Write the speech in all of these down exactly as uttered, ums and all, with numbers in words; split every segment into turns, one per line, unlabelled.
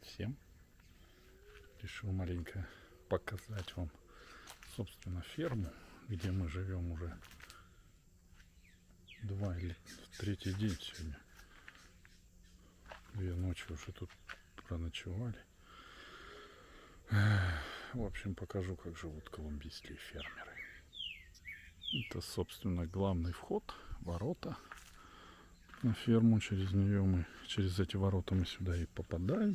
всем. Решил маленько показать вам, собственно, ферму, где мы живем уже два или третий день сегодня. Две ночи уже тут проночевали. В общем, покажу, как живут колумбийские фермеры. Это, собственно, главный вход, ворота на ферму. Через нее мы, через эти ворота мы сюда и попадаем.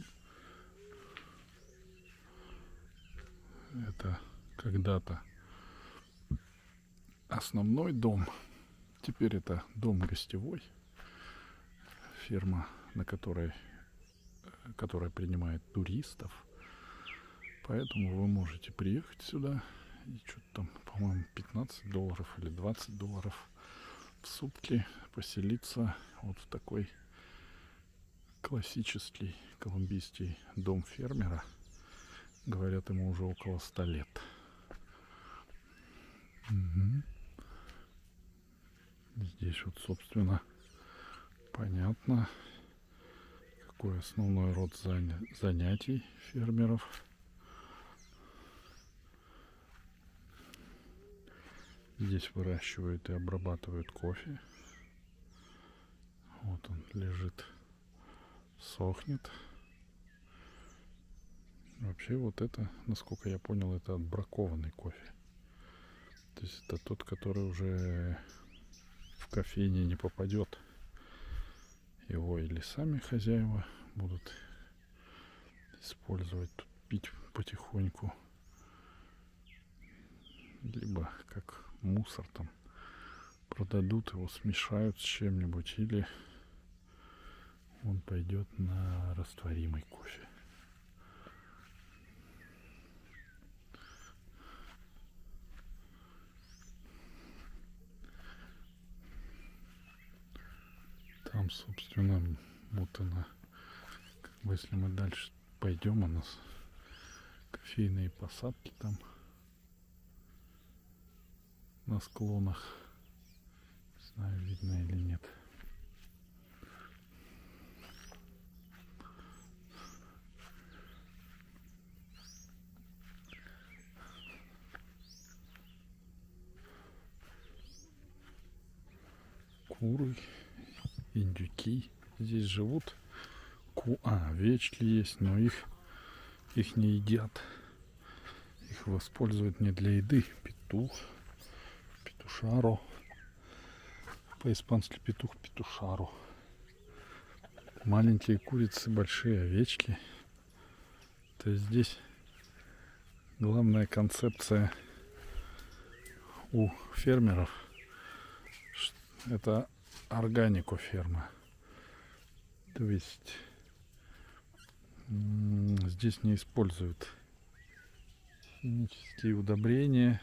Это когда-то основной дом. Теперь это дом гостевой. Ферма, на которой, которая принимает туристов. Поэтому вы можете приехать сюда и что-то там, по-моему, пятнадцать долларов или двадцать долларов в сутки поселиться вот в такой классический колумбийский дом фермера. Говорят, ему уже около ста лет. Угу. Здесь вот, собственно, понятно, какой основной род занятий фермеров. Здесь выращивают и обрабатывают кофе. Вот он лежит, сохнет. Вообще вот это, насколько я понял, это отбракованный кофе. То есть это тот, который уже в кофейне не попадет. Его или сами хозяева будут использовать, тут пить потихоньку, либо как мусор там продадут, его смешают с чем-нибудь, или он пойдет на растворимый кофе. Там, собственно, вот она, как бы, если мы дальше пойдем, у нас кофейные посадки там на склонах. Не знаю, видно или нет. Куры, индюки здесь живут. Ку... А, овечки есть, но их, их не едят. Их используют не для еды. Петух, петушаро. По-испански петух, петушаро. Маленькие курицы, большие овечки. То есть здесь главная концепция у фермеров — это органико-ферма. То есть здесь не используют химические удобрения,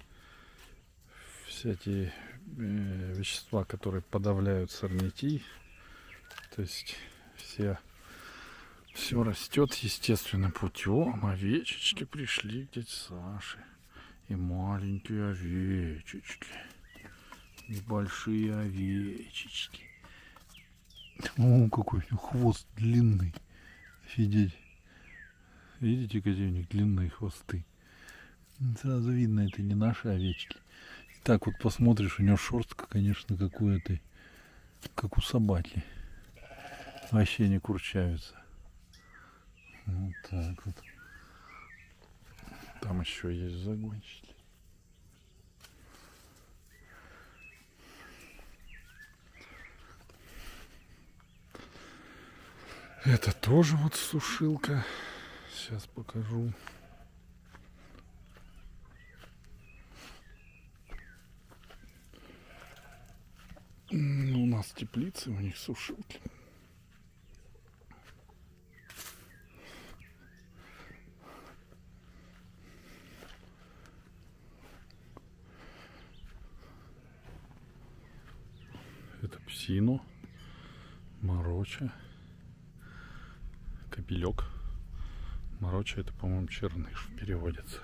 всякие э, вещества, которые подавляют сорняки. То есть все, все растет естественным путем. Овечечки пришли к дяде Саше. И маленькие овечечки. И большие овечечки. О, какой хвост длинный. Офигеть. Видите, какие у них длинные хвосты. Сразу видно, это не наши овечки. И так вот посмотришь, у него шерстка, конечно, какую-то, как у собаки. Вообще не курчавится. Вот так вот. Там еще есть загончики. Это тоже вот сушилка. Сейчас покажу. У нас теплицы, у них сушилки. Это псино, мороча, кобелек. Мороча — это, по-моему, черныш переводится.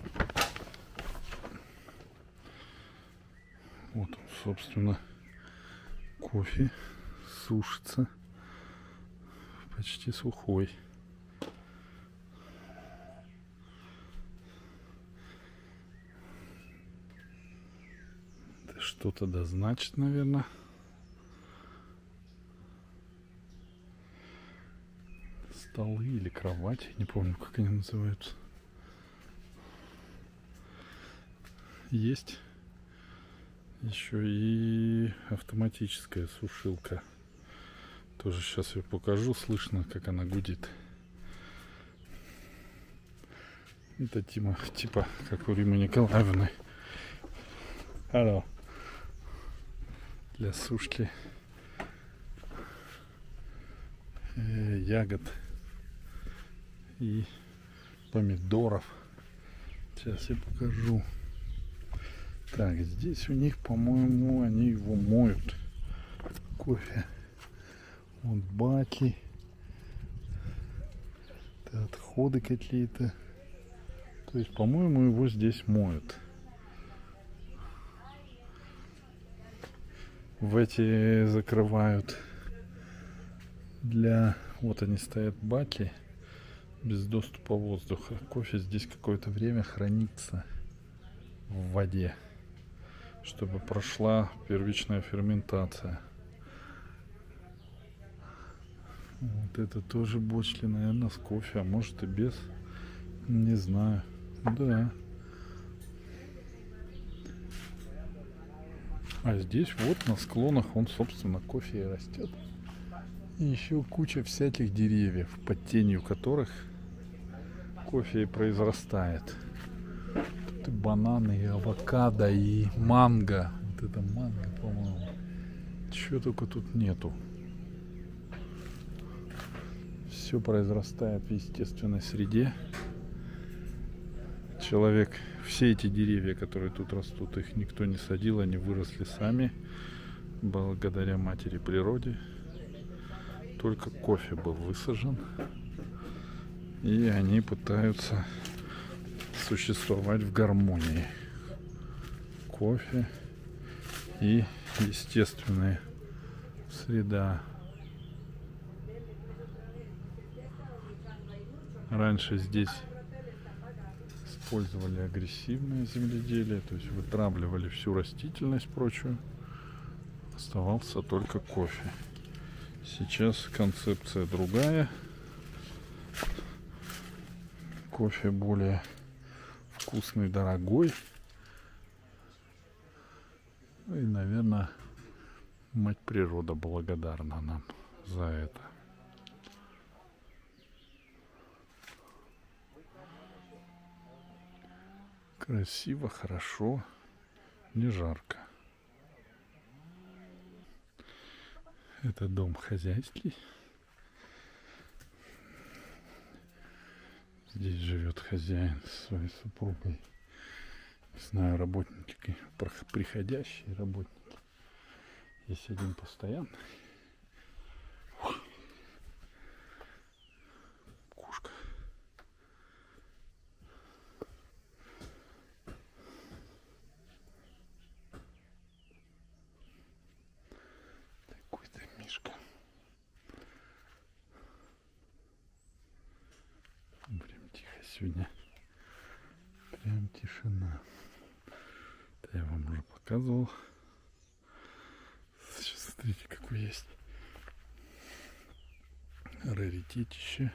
Вот он, собственно, Кофе сушится, почти сухой. Это что-то да значит, наверное. Столы или кровати, не помню, как они называются. Есть еще и автоматическая сушилка. Тоже сейчас ее покажу. Слышно, как она гудит. Это типа, типа как у Римы Николаевны. Алло. Для сушки э, ягод и помидоров. Сейчас я покажу. Так, здесь у них, по-моему, они его моют. Кофе. Вот баки. Это отходы какие-то. То есть, по-моему, его здесь моют. В эти закрывают для... Вот они стоят баки без доступа воздуха. Кофе здесь какое-то время хранится в воде, чтобы прошла первичная ферментация. Вот это тоже бочки, наверное, с кофе, а может и без. Не знаю. Да. А здесь вот на склонах он, собственно, кофе и растет. И еще куча всяких деревьев, под тенью которых кофе и произрастает. Тут и бананы, и авокадо, и манго. Вот это манго, по-моему. Чего только тут нету. Все произрастает в естественной среде. Человек, все эти деревья, которые тут растут, их никто не садил, они выросли сами, благодаря матери природе. Только кофе был высажен, и они пытаются существовать в гармонии. Кофе и естественная среда. Раньше здесь использовали агрессивное земледелие, то есть вытравливали всю растительность прочую. Оставался только кофе. Сейчас концепция другая. Кофе более вкусный, дорогой. И, наверное, мать природа благодарна нам за это. Красиво, хорошо, не жарко. Это дом хозяйский. Здесь живет хозяин со своей супругой. Не знаю, работники, приходящие работники. Есть один постоянный. Кушка. Такой-то мишка. Прям тихо сегодня. Прям тишина. Это я вам уже показывал. Сейчас смотрите, какой есть раритетище.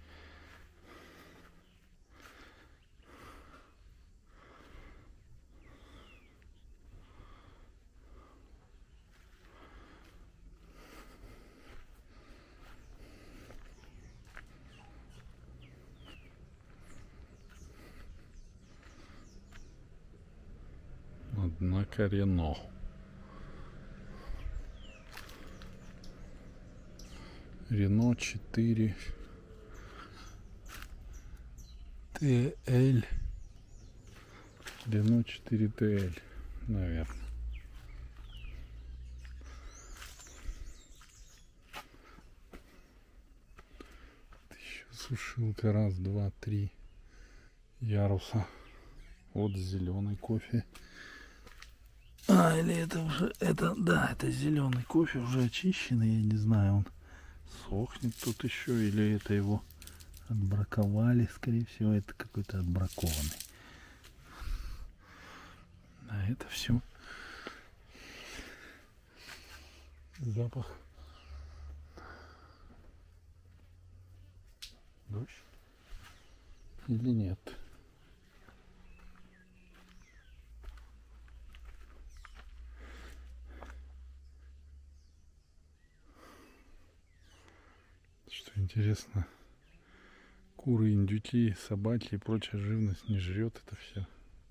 Однако Рено. Рено четыре Т Л. Рено четыре Т Л, наверное. Еще сушилка. Раз, два, три яруса. Вот зеленый кофе. А, А, или это уже, это, да, это зеленый кофе, уже очищенный, я не знаю, он сохнет тут еще, или это его отбраковали, скорее всего, это какой-то отбракованный. А это все запах. Дождь или нет? Что интересно, куры, индюки, собаки и прочая живность не жрет это все.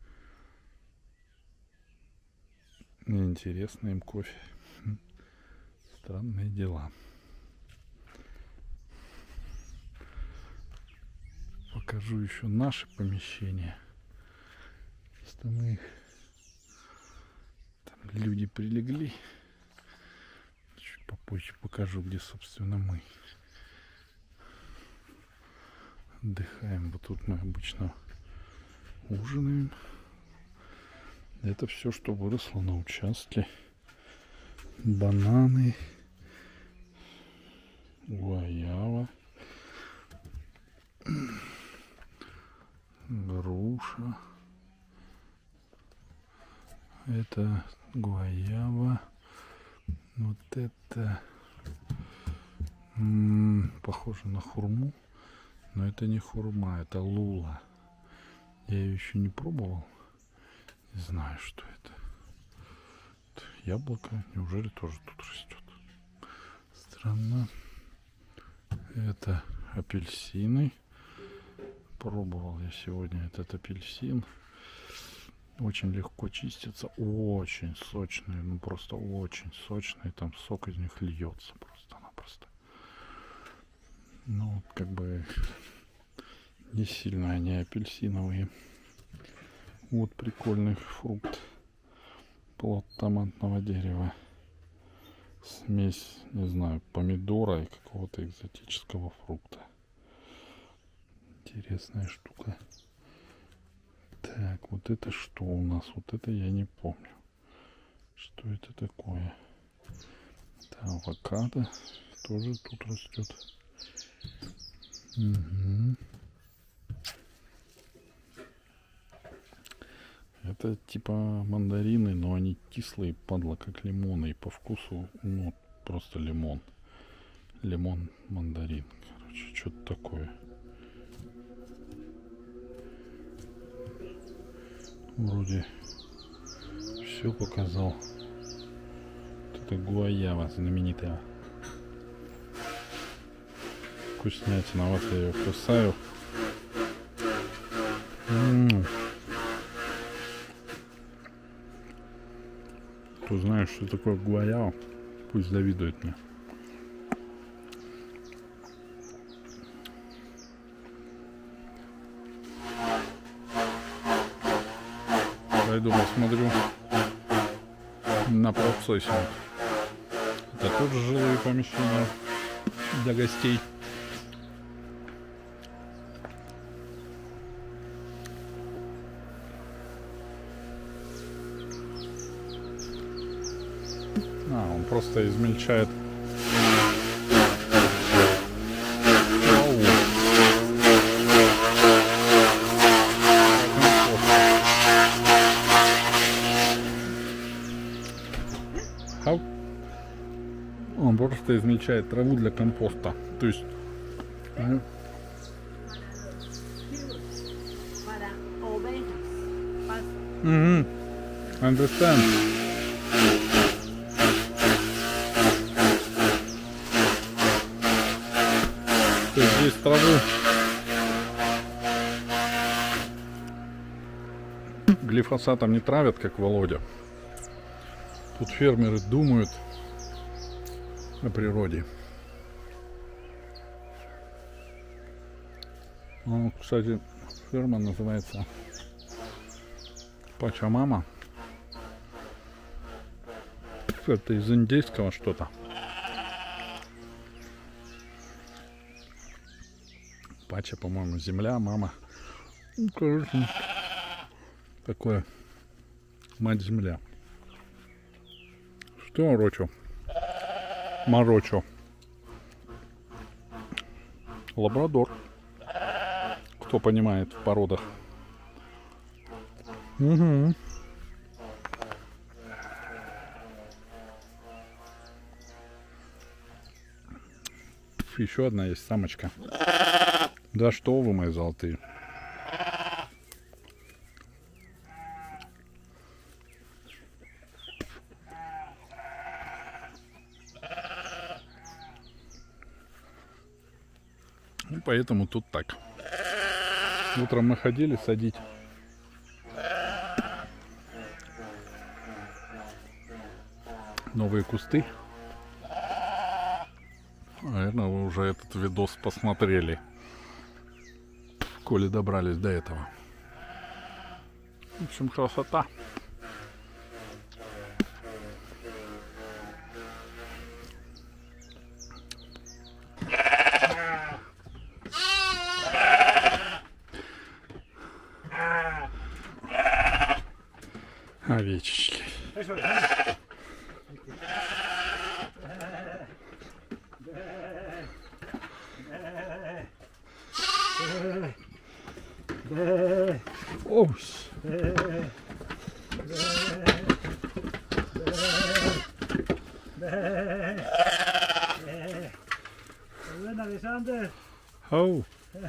Неинтересно им кофе. Странные дела. Покажу еще наши помещения. Что мы их... Там люди прилегли. Чуть попозже покажу, где, собственно, мы отдыхаем. Вот тут мы обычно ужинаем. Это все, что выросло на участке. Бананы, гуаява, груша. Это гуаява. Вот это м-м, похоже на хурму, но это не хурма, это лула. Я ее еще не пробовал. Не знаю, что это. Яблоко, неужели тоже тут растет? Странно. Это апельсины. Пробовал я сегодня этот апельсин. Очень легко чистится. Очень сочные. Ну просто очень сочные. Там сок из них льется просто-напросто. Ну, как бы не сильно они апельсиновые. Вот прикольный фрукт. Плод томатного дерева. Смесь, не знаю, помидора и какого-то экзотического фрукта. Интересная штука. Так, вот это что у нас? Вот это я не помню. Что это такое? Это авокадо. Тоже тут растет. Угу. Это типа мандарины, но они кислые, падла, как лимоны. И по вкусу, ну, просто лимон. Лимон-мандарин. Короче, что-то такое. Вроде все показал. Вот это гуаява знаменитая. Вкуснятина. Вот я ее кусаю. М-м-м. Кто знает, что такое гуаява, пусть завидует мне. Пойду посмотрю на процессе. Это тоже жилые помещения для гостей. А, он просто измельчает. Он просто измельчает траву для компоста. То есть... Ну, угу. Understand. То есть здесь траву глифосатом не травят, как Володя. Тут фермеры думают о природе. Ну, кстати, ферма называется Пачамама. Это из индейского что-то. Пача, по-моему, земля, мама. Ну, короче, такое. Мать-земля. Торочо. Морочо. Лабрадор. Кто понимает в породах. Угу. Еще одна есть самочка. Да что вы, мои золотые. И поэтому тут так. Утром мы ходили садить. Новые кусты. Наверное, вы уже этот видос посмотрели, коли добрались до этого. В общем, красота. Овечечки. Оус.
Alexander.
Оу.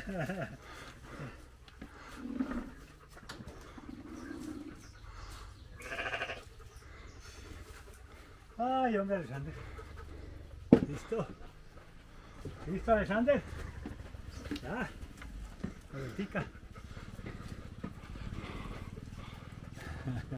Ay, hombre, Alexander. ¿Listo? ¿Listo, Alexander? Ya. Vueltica.